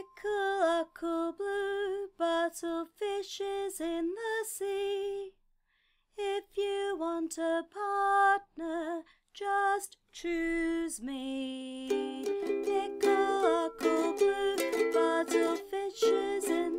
Ickle Ockle blue, bottle fishes in the sea. If you want a partner, just choose me. Ickle Ockle blue, bottle fishes in